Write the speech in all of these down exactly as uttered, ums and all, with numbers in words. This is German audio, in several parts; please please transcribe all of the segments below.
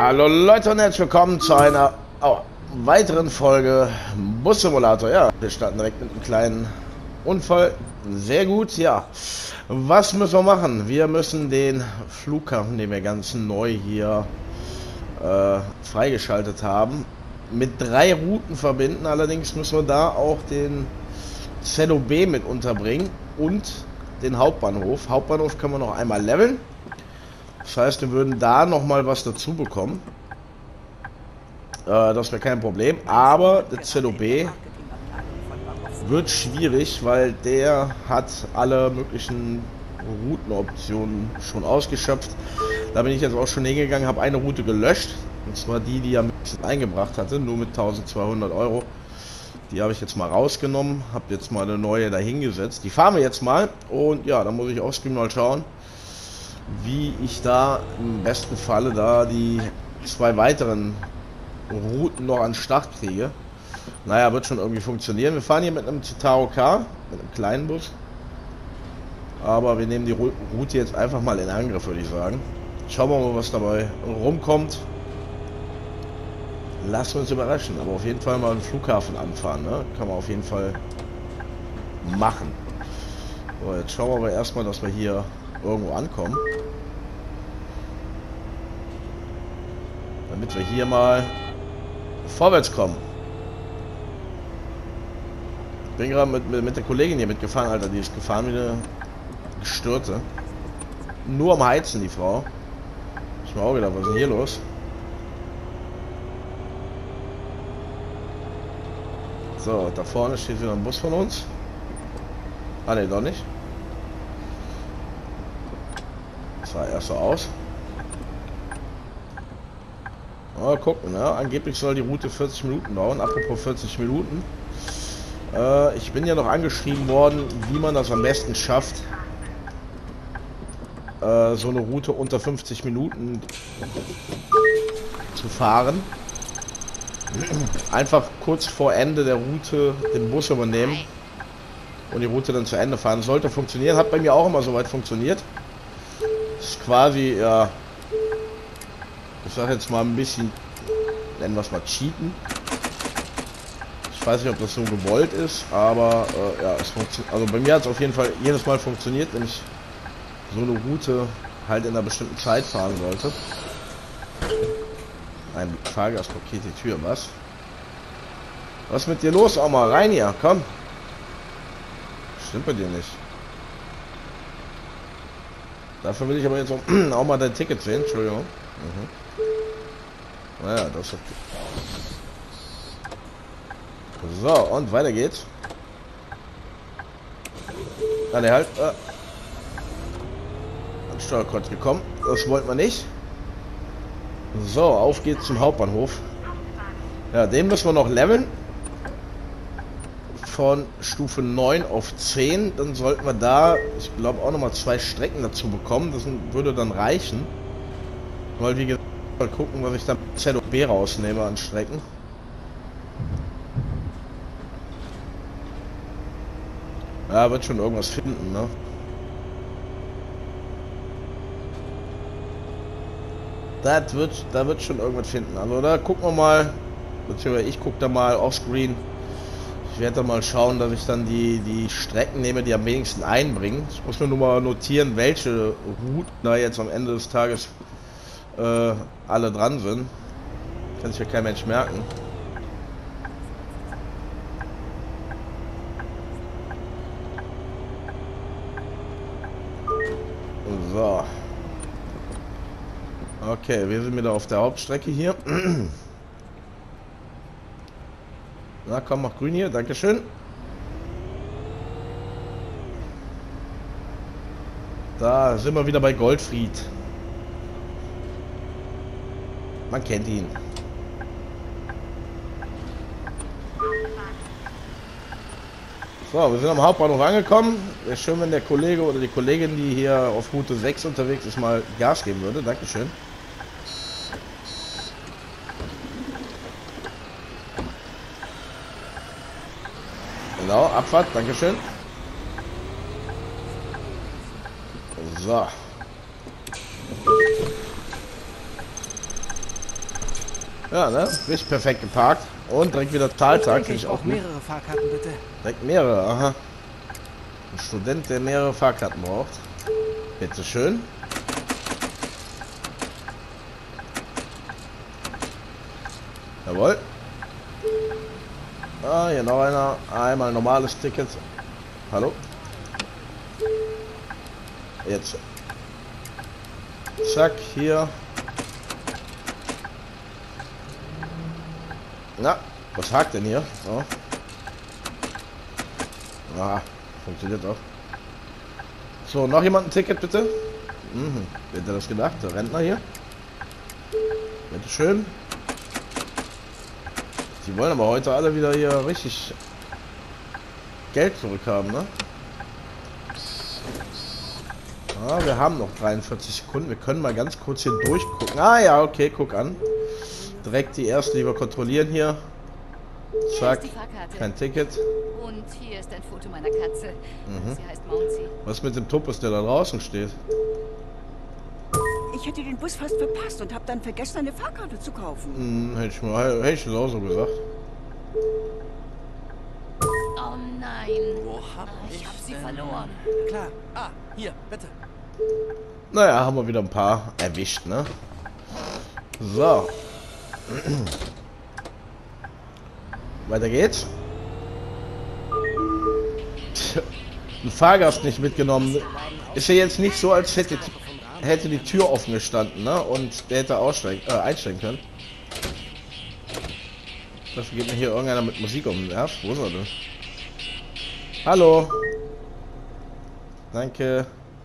Hallo Leute und herzlich willkommen zu einer oh, weiteren Folge Bus Simulator. Ja, wir starten direkt mit einem kleinen Unfall. Sehr gut, ja. Was müssen wir machen? Wir müssen den Flughafen, den wir ganz neu hier äh, freigeschaltet haben, mit drei Routen verbinden. Allerdings müssen wir da auch den Z O B mit unterbringen und den Hauptbahnhof. Hauptbahnhof können wir noch einmal leveln. Das heißt, wir würden da noch mal was dazu bekommen. Äh, das wäre kein Problem. Aber der Z O B wird schwierig, weil der hat alle möglichen Routenoptionen schon ausgeschöpft. Da bin ich jetzt auch schon hingegangen, habe eine Route gelöscht. Und zwar die, die er eingebracht hatte, nur mit eintausendzweihundert Euro. Die habe ich jetzt mal rausgenommen, habe jetzt mal eine neue dahingesetzt. Die fahren wir jetzt mal und ja, dann muss ich offscreen mal schauen, wie ich da im besten Falle da die zwei weiteren Routen noch an den Start kriege. Naja, wird schon irgendwie funktionieren. Wir fahren hier mit einem Citaro K, mit einem kleinen Bus. Aber wir nehmen die Route jetzt einfach mal in Angriff, würde ich sagen. Schauen wir mal, was dabei rumkommt. Lassen wir uns überraschen. Aber auf jeden Fall mal einen Flughafen anfahren, ne? Kann man auf jeden Fall machen. So, jetzt schauen wir aber erstmal, dass wir hier irgendwo ankommen. Damit wir hier mal vorwärts kommen. Ich bin gerade mit, mit, mit der Kollegin hier mitgefahren, Alter. Die ist gefahren wie eine Gestörte. Nur am Heizen, die Frau. Ich mir auch gedacht, was ist denn hier los? So, da vorne steht wieder ein Bus von uns. Ah, ne, doch nicht. Das sah erst so aus. Mal gucken, ne? Angeblich soll die Route vierzig Minuten dauern. Apropos vierzig Minuten. Äh, ich bin ja noch angeschrieben worden, wie man das am besten schafft, äh, so eine Route unter fünfzig Minuten zu fahren. Einfach kurz vor Ende der Route den Bus übernehmen und die Route dann zu Ende fahren. Sollte funktionieren. Hat bei mir auch immer soweit funktioniert. Ist quasi, ja, ich sag jetzt mal ein bisschen, nennen wir es mal cheaten. Ich weiß nicht, ob das so gewollt ist, aber äh, ja, es funktioniert. Also bei mir hat es auf jeden Fall jedes Mal funktioniert, wenn ich so eine Route halt in einer bestimmten Zeit fahren sollte. Ein Fahrgast blockiert die Tür, was? Was ist mit dir los, Oma? Rein hier, komm. Stimmt bei dir nicht. Dafür will ich aber jetzt auch, auch mal dein Ticket sehen, Entschuldigung. Mhm. Naja, das ist okay. So, und weiter geht's. Ah, ne, halt. Äh. An Steuerkreuz gekommen. Das wollten wir nicht. So, auf geht's zum Hauptbahnhof. Ja, den müssen wir noch leveln. Von Stufe neun auf zehn. Dann sollten wir da, ich glaube, auch nochmal zwei Strecken dazu bekommen. Das würde dann reichen. Weil, wie gesagt, mal gucken, was ich dann mit Z O B rausnehme an Strecken. Ja, wird schon irgendwas finden, ne? Das wird, da wird schon irgendwas finden. Also da gucken wir mal, beziehungsweise ich gucke da mal offscreen. Ich werde da mal schauen, dass ich dann die, die Strecken nehme, die am wenigsten einbringen. Ich muss mir nur mal notieren, welche Routen da jetzt am Ende des Tages äh, alle dran sind. Kann sich ja kein Mensch merken. So. Okay, wir sind wieder auf der Hauptstrecke hier. Na komm, mach grün hier, dankeschön. Da sind wir wieder bei Goldfried. Man kennt ihn. So, wir sind am Hauptbahnhof angekommen. Wäre schön, wenn der Kollege oder die Kollegin, die hier auf Route sechs unterwegs ist, mal Gas geben würde. Dankeschön. Genau, Abfahrt, dankeschön. So. Ja, ne? Richtig perfekt geparkt. Und direkt wieder Zahltag, finde ich auch gut. Mehrere Fahrkarten, bitte. Direkt mehrere, aha. Ein Student, der mehrere Fahrkarten braucht. Bitte schön. Jawohl. Ah, hier noch einer. Einmal normales Ticket. Hallo? Jetzt. Zack, hier. Na, was hakt denn hier? So. Ah, funktioniert auch. So, noch jemand ein Ticket bitte? Mhm. Wer hätte das gedacht? Der Rentner hier. Bitte schön. Die wollen aber heute alle wieder hier richtig Geld zurückhaben, ne? Ah, wir haben noch dreiundvierzig Sekunden. Wir können mal ganz kurz hier durchgucken. Ah ja, okay, guck an. Direkt die erste, die wir kontrollieren hier. Zack, kein Ticket. Und hier ist ein Foto meiner Katze. Mhm. Sie heißt Mouncy. Was mit dem Topus, der da draußen steht? Ich hätte den Bus fast verpasst und habe dann vergessen, eine Fahrkarte zu kaufen. Hm, hätte ich mal, hätte ich das auch so gesagt. Oh nein. Wo hab Ah, ich ich hab sie denn? verloren. Klar. Ah, hier, bitte. Naja, haben wir wieder ein paar erwischt, ne? So. Weiter geht's. Tja, ein Fahrgast nicht mitgenommen. Ist ja jetzt nicht so, als hätte, hätte die Tür offen gestanden, ne? Und der hätte aussteigen, äh, einsteigen können. Dafür geht mir hier irgendeiner mit Musik um den Nerv. Wo ist er denn? Hallo. Danke.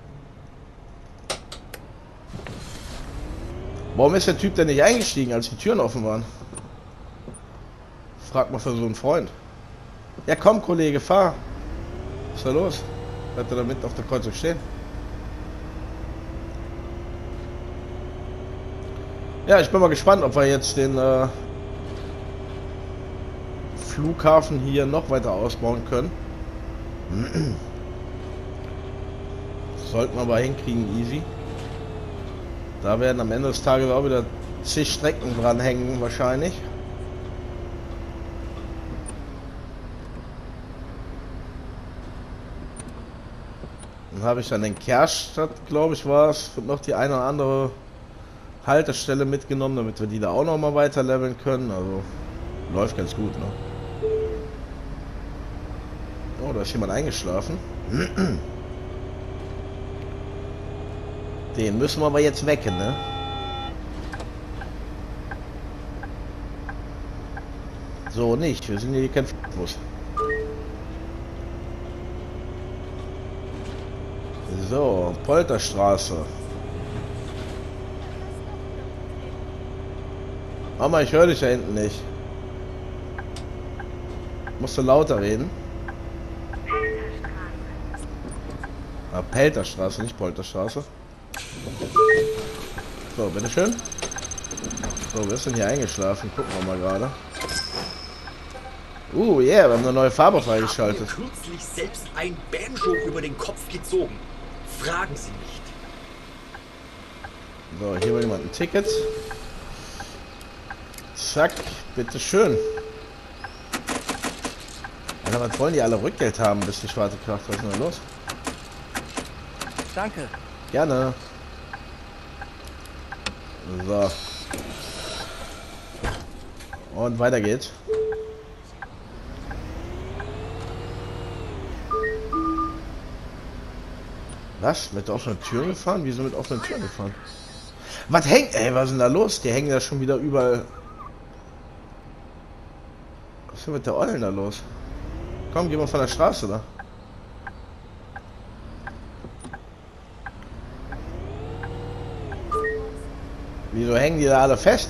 Warum ist der Typ denn nicht eingestiegen, als die Türen offen waren? Frag mal für so einen Freund. Ja komm, Kollege, fahr. Was ist da los? Bleibt er da mitten auf der Kreuzung stehen? Ja, ich bin mal gespannt, ob wir jetzt den äh, Flughafen hier noch weiter ausbauen können. Sollten wir aber hinkriegen, easy. Da werden am Ende des Tages auch wieder zig Strecken dran hängen, wahrscheinlich. Dann habe ich dann in Kerstadt, glaube ich, war es, und noch die eine oder andere Haltestelle mitgenommen, damit wir die da auch noch mal weiter leveln können. Also läuft ganz gut, ne? Oh, da ist jemand eingeschlafen. Den müssen wir aber jetzt wecken, ne? So nicht, wir sind hier kein Bus. So, Polterstraße. Mama, ich höre dich da hinten nicht. Musst du lauter reden? Ah, Pelterstraße, nicht Polterstraße. So, bitteschön. So, wer ist denn hier eingeschlafen? Gucken wir mal gerade. Uh, yeah, wir haben eine neue Farbe freigeschaltet. Ich habe mir kürzlich selbst ein Banjo über den Kopf gezogen. Fragen Sie nicht. So, hier will jemand ein Ticket. Zack, bitteschön. Alter, was wollen die alle Rückgeld haben, bis die schwarze Kraft? Was ist denn da los? Danke. Gerne. So. Und weiter geht's. Was? Mit offenen Türen gefahren? Wieso mit offenen Türen gefahren? Was hängt? Ey, was ist denn da los? Die hängen ja schon wieder überall. Was ist denn mit der Eulen da los? Komm, geh mal von der Straße da. Wieso hängen die da alle fest?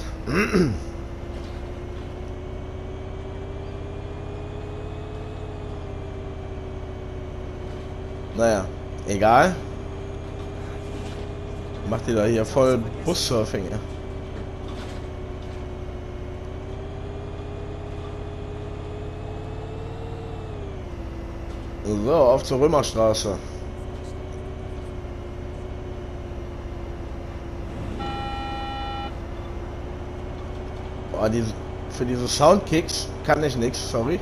Naja, egal. Macht ihr da hier voll Bussurfing, ja? So, auf zur Römerstraße. Aber die, für diese Soundkicks kann ich nichts, sorry.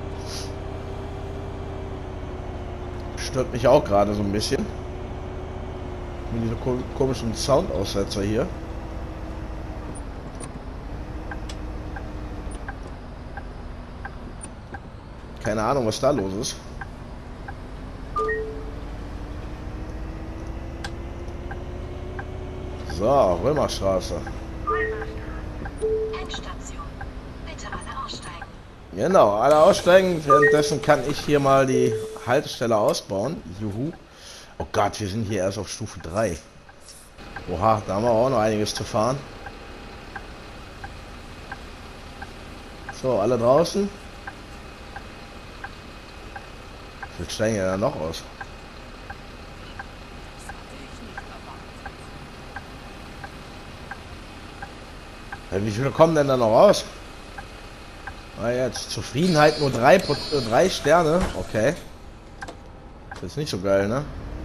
Stört mich auch gerade so ein bisschen. Mit diese ko komischen Soundaussetzer hier. Keine Ahnung, was da los ist. So, Römerstraße. Endstation. Bitte alle aussteigen. Genau, alle aussteigen. Währenddessen kann ich hier mal die Haltestelle ausbauen. Juhu. Oh Gott, wir sind hier erst auf Stufe drei. Oha, da haben wir auch noch einiges zu fahren. So, alle draußen. Wie viel steigen ja da noch aus? Ja, wie viele kommen denn da noch raus? Ah, jetzt Zufriedenheit nur drei, äh, drei Sterne. Okay. Das ist nicht so geil, ne?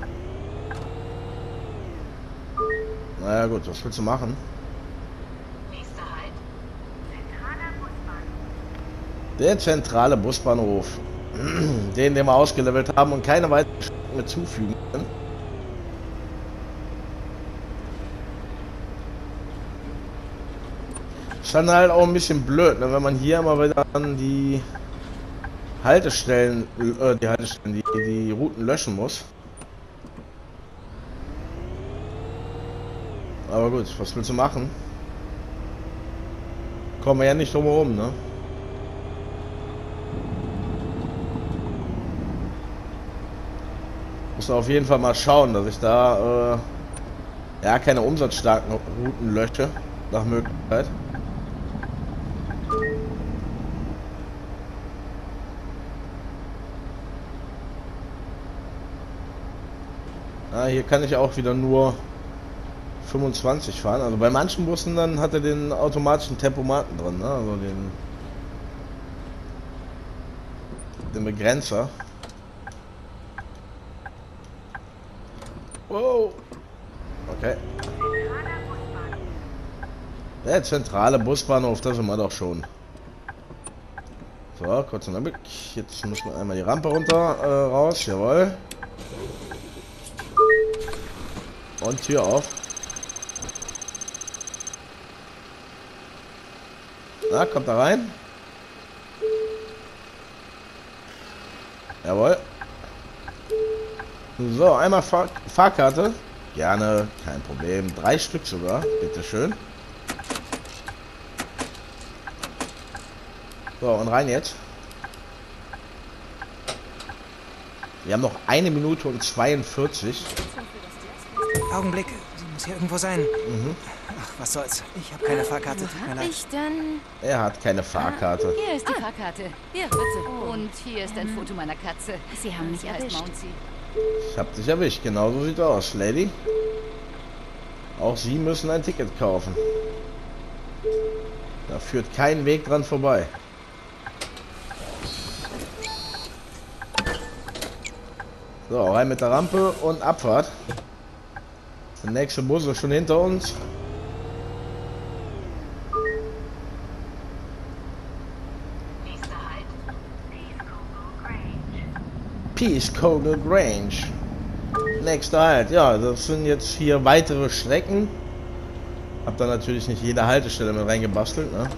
Naja gut, was willst du machen? Nächster Halt. Zentraler Busbahnhof. Der zentrale Busbahnhof. Den, den wir ausgelevelt haben und keine weiteren Strecken mehr zufügen können. Ist dann halt auch ein bisschen blöd, ne? Wenn man hier immer wieder an die Haltestellen, äh, die Haltestellen, die, die Routen löschen muss. Aber gut, was willst du machen? Kommen wir ja nicht drum herum, ne? Muss auf jeden Fall mal schauen, dass ich da äh, ja keine umsatzstarken Routen lösche, nach Möglichkeit. Ah, hier kann ich auch wieder nur fünfundzwanzig fahren. Also bei manchen Bussen dann hat er den automatischen Tempomaten drin, ne? Also den, den Begrenzer. Wow. Okay. Der zentrale Busbahnhof, da sind wir doch schon. So, kurz einen Blick. Jetzt müssen wir einmal die Rampe runter äh, raus. Jawohl. Und Tür auf. Na, kommt da rein. Jawohl. So, einmal Fahr Fahrkarte. Gerne, kein Problem. Drei Stück sogar. Bitteschön. So, und rein jetzt. Wir haben noch eine Minute und zweiundvierzig. Augenblick, sie muss hier irgendwo sein. Mhm. Ach, was soll's. Ich habe keine Fahrkarte. Tut mir leid. Ich dann... Er hat keine Fahrkarte. Hier ist die Fahrkarte. Hier, bitte. Und hier ist ein Foto meiner Katze. Sie haben mich Sie heißt erwischt. Mounty. Ich hab dich erwischt. Genau so sieht aus, Lady. Auch Sie müssen ein Ticket kaufen. Da führt kein Weg dran vorbei. So, rein mit der Rampe und Abfahrt. Der nächste Bus ist schon hinter uns. Nächster Halt. Peace Cogal Grange. Nächster Halt. Ja, das sind jetzt hier weitere Strecken. Hab da natürlich nicht jede Haltestelle mit reingebastelt, ne?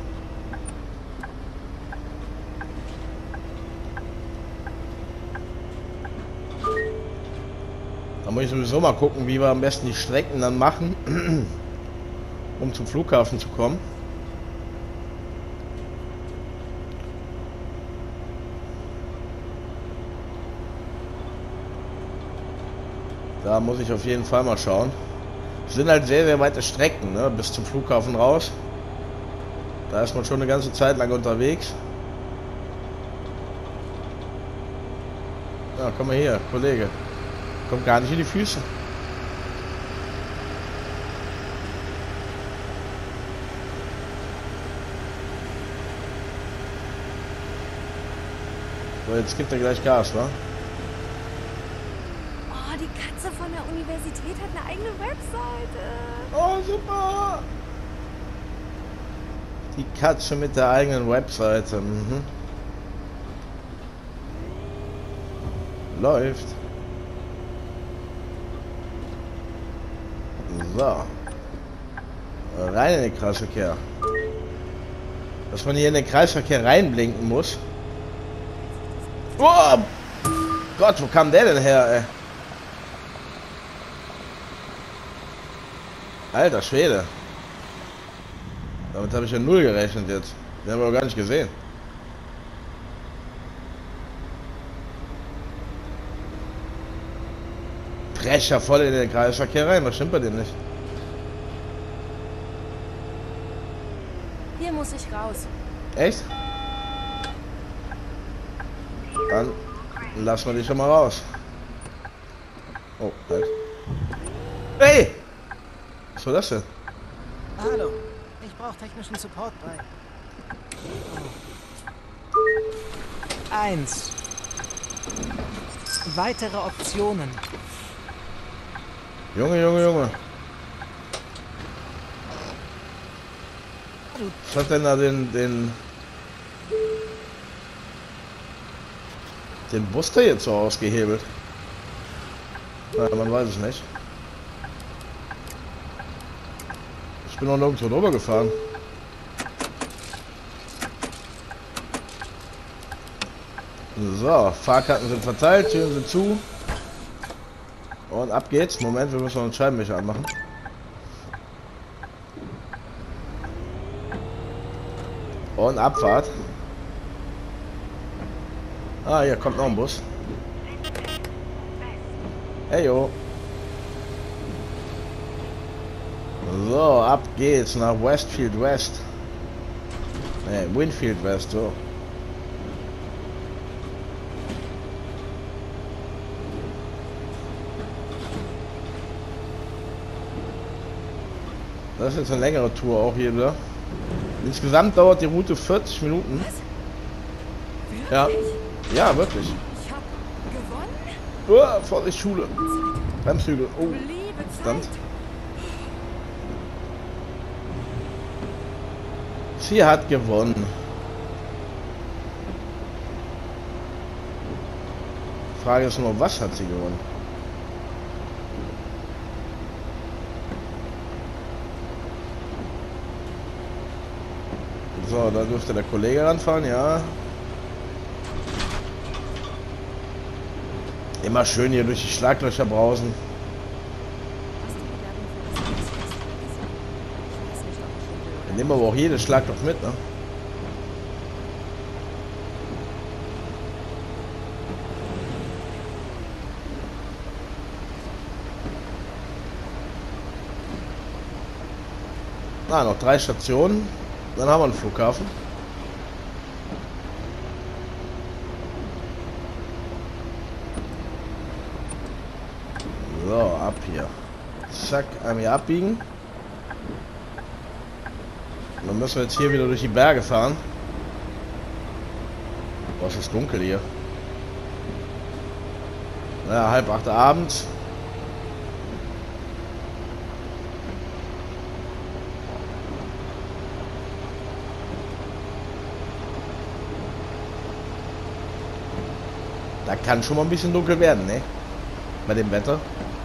Da muss ich sowieso mal gucken, wie wir am besten die Strecken dann machen, um zum Flughafen zu kommen. Da muss ich auf jeden Fall mal schauen. Es sind halt sehr, sehr weite Strecken, ne? Bis zum Flughafen raus. Da ist man schon eine ganze Zeit lang unterwegs. Ja, komm mal hier, Kollege. Kommt gar nicht in die Füße. So, jetzt gibt er gleich Gas, wa? Oh, die Katze von der Universität hat eine eigene Webseite. Oh, super! Die Katze mit der eigenen Webseite. Mhm. Läuft. So. Rein in den Kreisverkehr. Dass man hier in den Kreisverkehr reinblinken muss. Oh! Gott, wo kam der denn her, ey? Alter Schwede. Damit habe ich ja null gerechnet jetzt. Den haben wir doch gar nicht gesehen. Brecher voll in den Kreisverkehr rein. Was stimmt bei dem nicht? Hier muss ich raus. Echt? Dann lassen wir dich schon mal raus. Oh, halt. Hey! Was war das denn? Hallo, ich brauche technischen Support bei. Eins. Weitere Optionen. Junge, Junge, Junge. Was hat denn da den, den... den Buster jetzt so ausgehebelt? Na, man weiß es nicht. Ich bin noch nirgendwo drüber gefahren. So, Fahrkarten sind verteilt, Türen sind zu. Und ab geht's. Moment, wir müssen noch einen Scheibenwischer anmachen. Und Abfahrt. Ah, hier kommt noch ein Bus. Hey yo. So, ab geht's nach Westfield West. Ne, Winfield West, so. Das ist jetzt eine längere Tour auch hier wieder. Insgesamt dauert die Route vierzig Minuten. Ja, ja, wirklich. Ich hab gewonnen? Oh, Vorsicht, Schule. Bremshügel. Oh, Liebe verdammt. Zeit. Sie hat gewonnen. Frage ist nur, was hat sie gewonnen? So, da dürfte der Kollege ranfahren, ja. Immer schön hier durch die Schlaglöcher brausen. Dann nehmen wir aber auch jedes Schlagloch mit, ne? Na, noch drei Stationen. Dann haben wir einen Flughafen. So, ab hier. Zack, einmal hier abbiegen. Und dann müssen wir jetzt hier wieder durch die Berge fahren. Boah, es ist dunkel hier. Ja, halb acht abends. Da kann schon mal ein bisschen dunkel werden, ne? Bei dem Wetter.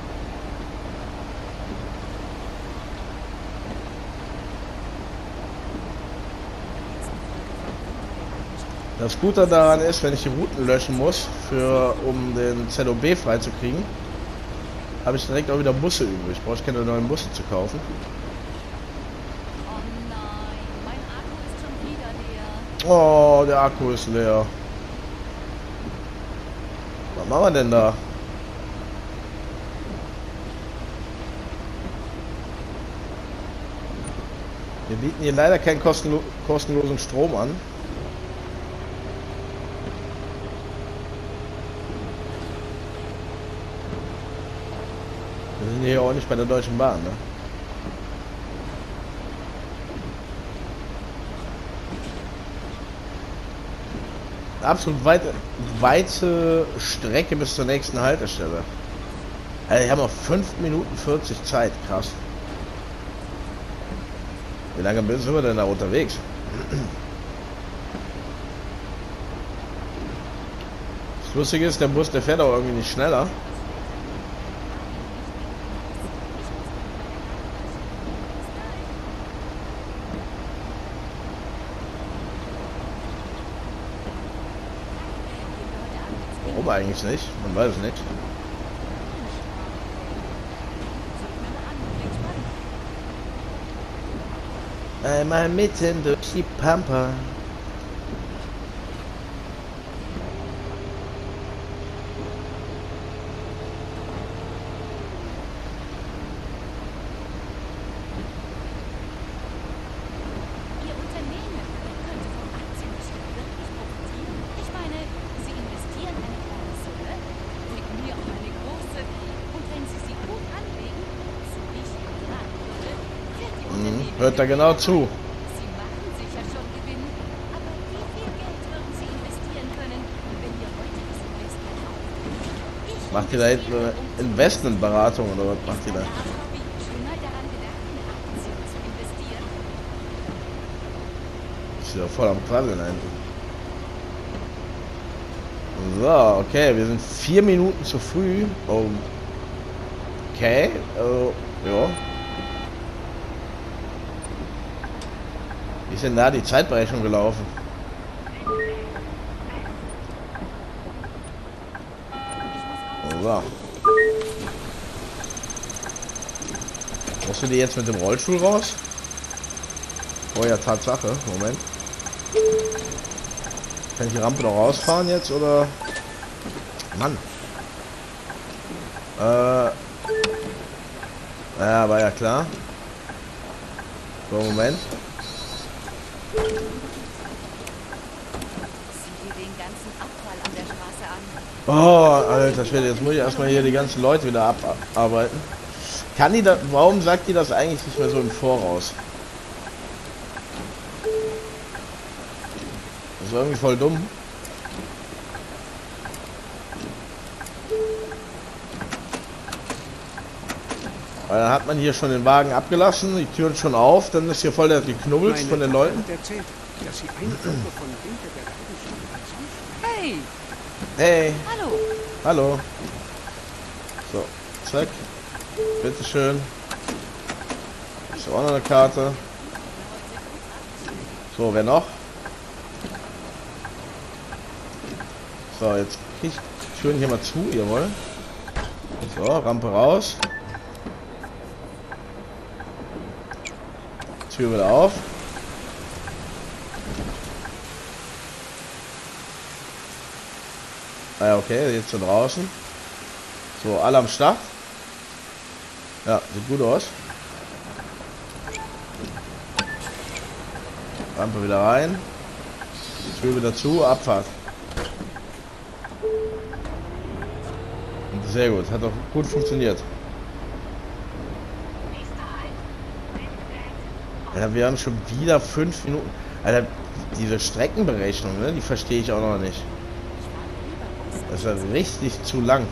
Das Gute daran ist, wenn ich die Routen löschen muss, für, um den Z O B freizukriegen, habe ich direkt auch wieder Busse übrig. Brauche ich keine neuen Busse zu kaufen. Oh nein, mein Akku ist schon wieder leer. Oh, der Akku ist leer. Was machen wir denn da? Wir bieten hier leider keinen kostenlo kostenlosen Strom an. Wir sind hier auch nicht bei der Deutschen Bahn, ne? Absolut weite, weite Strecke bis zur nächsten Haltestelle. Also, wir haben noch fünf Minuten vierzig Zeit, krass. Wie lange sind wir denn da unterwegs? Das Lustige ist, der Bus, der fährt auch irgendwie nicht schneller. Warum eigentlich nicht? Man weiß es nicht. Einmal mitten durch die Pampa. Ihr Unternehmen könnte vom Aktiengeschäft wirklich profitieren. Ich meine, Sie investieren eine kleine Summe, bringen mir auch eine große. Und wenn Sie sie gut anlegen, so wie ich Ihnen raten würde, wird die Unternehmen... Hört da genau zu. Sie machen sicher schon Gewinn, aber wie viel Geld würden Sie investieren können, wenn Ihr heutiges Investment aufgeht? Ich Macht ihr da hinten eine Investmentberatung oder was macht ihr da? habe schon mal daran gedacht, in Aktien zu investieren. Ist ja voll am Quasseln da hinten. So, okay, wir sind vier Minuten zu früh. Oh. Okay, äh, ja. Wie ist denn da die Zeitberechnung gelaufen? So. Musst du die jetzt mit dem Rollstuhl raus? Oh ja, Tatsache. Moment. Kann ich die Rampe noch rausfahren jetzt, oder? Mann. Äh. Ja, war ja klar. So, Moment. Sieh dir den ganzen Abfall an der Straße an. Oh, alter Schwede, jetzt muss ich erstmal hier die ganzen Leute wieder abarbeiten. Kann die da, warum sagt die das eigentlich nicht mehr so im Voraus? Das ist irgendwie voll dumm. Weil dann hat man hier schon den Wagen abgelassen, die Türen schon auf, dann ist hier voll der Geknubbels von den Leuten. Erzählt, dass sie eine Gruppe von hinter der Ladenschule Hey, Hey, hallo. hallo. So, zack. Bitteschön. Ist auch noch eine Karte. So, wer noch? So, jetzt krieg ich die Türen hier mal zu, jawohl. So, Rampe raus. Tür wieder auf. Ah ja, okay, jetzt so draußen. So, alle am Start. Ja, sieht gut aus. Rampe wieder rein. Tür wieder zu, Abfahrt. Und sehr gut, hat auch gut funktioniert. Ja, wir haben schon wieder fünf Minuten. Alter, diese Streckenberechnung, ne, die verstehe ich auch noch nicht. Das ist ja richtig zu lang.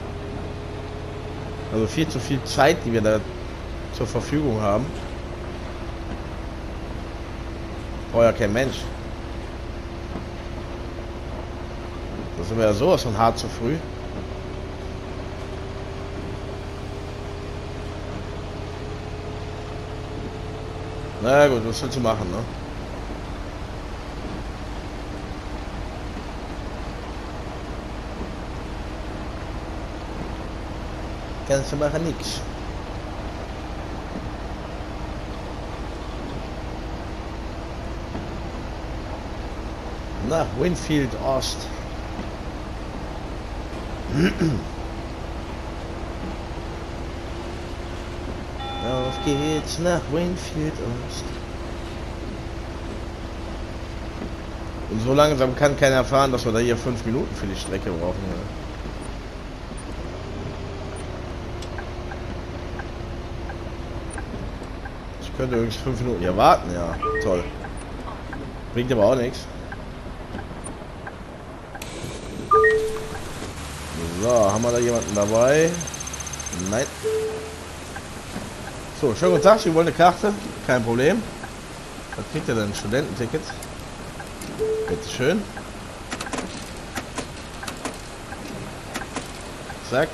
Also viel zu viel Zeit, die wir da zur Verfügung haben. Braucht ja kein Mensch. Das sind wir ja sowas von hart zu früh. Na gut, was willst du machen, ne? Kannst du machen nix. Nach Winfield Ost. Auf geht's nach Winfield Ost. Und so langsam kann keiner erfahren, dass wir da hier fünf Minuten für die Strecke brauchen. Ich könnte übrigens fünf Minuten hier warten, ja. Toll. Bringt aber auch nichts. So, haben wir da jemanden dabei? Nein. So, schönen guten Tag, Sie wollen eine Karte? Kein Problem. Was kriegt er denn? Ein Studententicket? Bitte schön. Zack.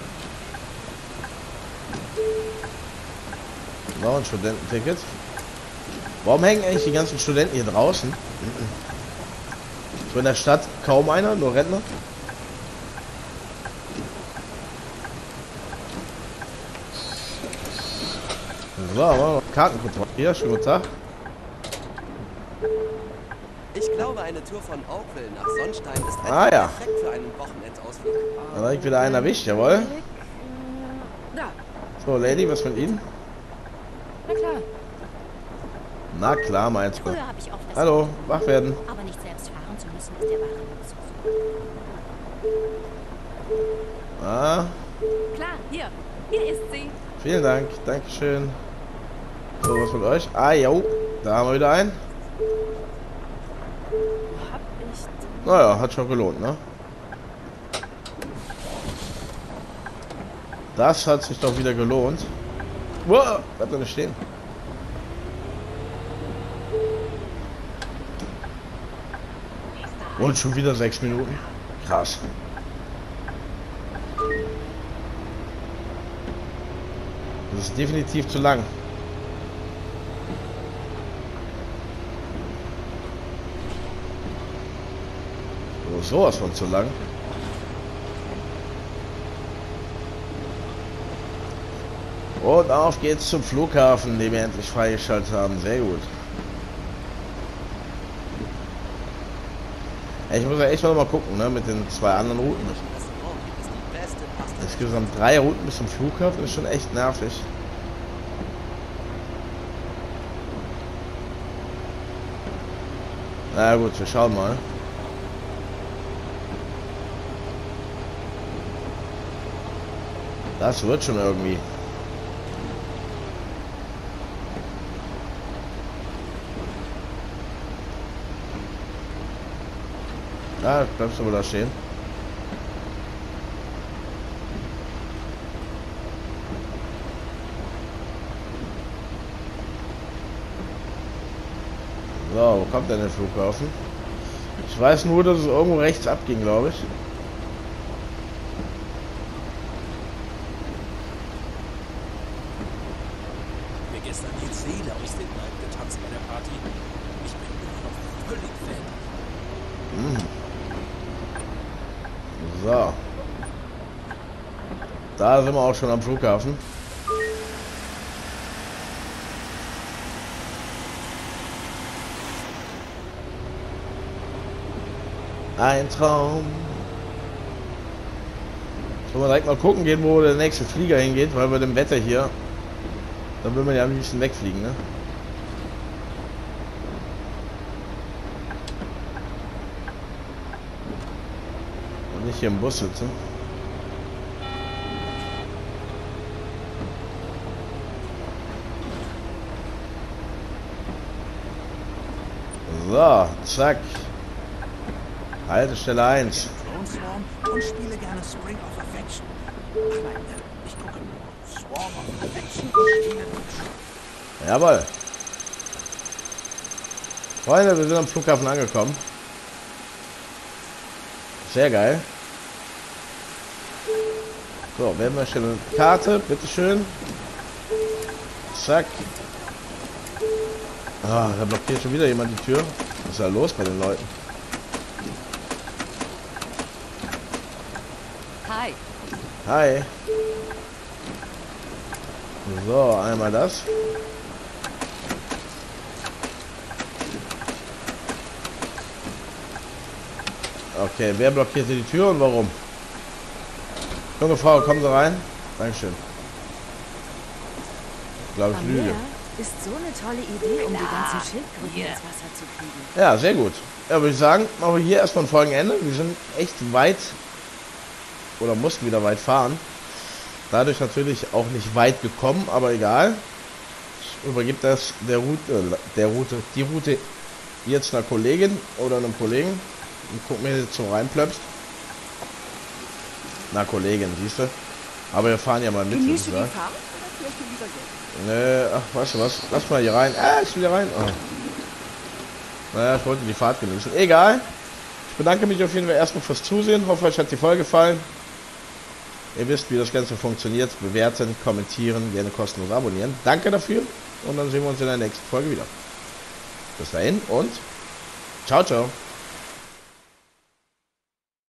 Noch ein Studententicket. Warum hängen eigentlich die ganzen Studenten hier draußen? So in der Stadt kaum einer, nur Rentner. So, mal Kartenkontrolle. Hier, schönen guten Tag. Ich glaube, eine Tour von Oakville nach Sonnstein ist Ah, einfach ja. perfekt für einen Wochenendausflug. Da habe ich wieder einen erwischt, jawohl. Da. So, Lady, was mit Ihnen? Na klar. Na klar, meinst du. Früher habe ich oft das Hallo, wach werden. aber nicht selbst fahren zu müssen, ist der wahre Luxus. Ah, Klar, hier. Hier ist sie. vielen Dank, Dankeschön. So, was mit euch? Ah, jo, da haben wir wieder einen. Hab ich... Naja, hat schon gelohnt, ne? Das hat sich doch wieder gelohnt. Wow, bleibt da nicht stehen. Und schon wieder sechs Minuten. Krass. Das ist definitiv zu lang. Oh, sowas von zu lang. Und auf geht's zum Flughafen, den wir endlich freigeschaltet haben. Sehr gut. Ich muss ja echt mal gucken, ne, mit den zwei anderen Routen. Insgesamt drei Routen bis zum Flughafen ist schon echt nervig. Na gut, wir schauen mal. Das wird schon irgendwie. Ja, bleibst du wohl da stehen. So, wo kommt denn der Flughafen? Ich weiß nur, dass es irgendwo rechts abging, glaube ich. Mir gestern die Seele aus den Leib getanzt bei der Party. Ich bin immer noch völlig fertig. So. Da sind wir auch schon am Flughafen. Ein Traum. Sollen wir direkt mal gucken gehen, wo der nächste Flieger hingeht, weil bei dem Wetter hier, da will man ja am liebsten wegfliegen, ne? Und nicht hier im Bus sitzen. So, zack. Haltestelle eins. Clone Swarm und spiele gerne Spring of Affection. Ach nein, ich gucke nur Swarm of Affection und spiele nur. Jawohl. Freunde, wir sind am Flughafen angekommen. Sehr geil. So, wer möchte eine Karte? Bitteschön. Zack. Ah, da blockiert schon wieder jemand die Tür. Was ist da los bei den Leuten? Hi. Hi. So, einmal das. Okay, wer blockiert hier die Tür und warum? Junge Frau, kommen Sie rein. Dankeschön. Ich glaube, ich lüge. Ist so eine tolle Idee, um die ganzen Schildkröten ins Wasser zu kriegen. Ja, sehr gut. Ja, würde ich sagen, machen wir hier erstmal ein Folgenende. Wir sind echt weit oder mussten wieder weit fahren. Dadurch natürlich auch nicht weit gekommen, aber egal. Ich übergebe das der Route, der Route, die Route jetzt einer Kollegin oder einem Kollegen. Und guck mir jetzt so reinplöpst. Na, Kollegin, siehst du? Aber wir fahren ja mal mit. Genießt du die Fahrt oder fährst du lieber jetzt? Nee, ach, weißt du was? Lass mal hier rein. Ah, ich will hier rein. Oh. Naja, ich wollte die Fahrt genießen. Egal. Ich bedanke mich auf jeden Fall erstmal fürs Zusehen. Hoffe, euch hat die Folge gefallen. Ihr wisst, wie das Ganze funktioniert. Bewerten, kommentieren, gerne kostenlos abonnieren. Danke dafür. Und dann sehen wir uns in der nächsten Folge wieder. Bis dahin und ciao, ciao.